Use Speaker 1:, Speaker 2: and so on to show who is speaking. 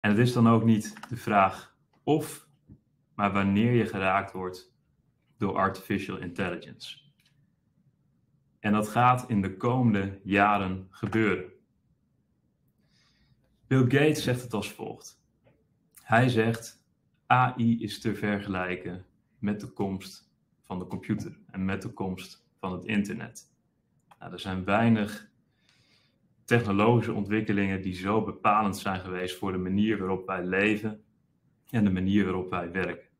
Speaker 1: En het is dan ook niet de vraag of, maar wanneer je geraakt wordt door artificial intelligence. En dat gaat in de komende jaren gebeuren. Bill Gates zegt het als volgt. Hij zegt, AI is te vergelijken met de komst van de computer en met de komst van het internet. Nou, er zijn weinig technologische ontwikkelingen die zo bepalend zijn geweest voor de manier waarop wij leven en de manier waarop wij werken.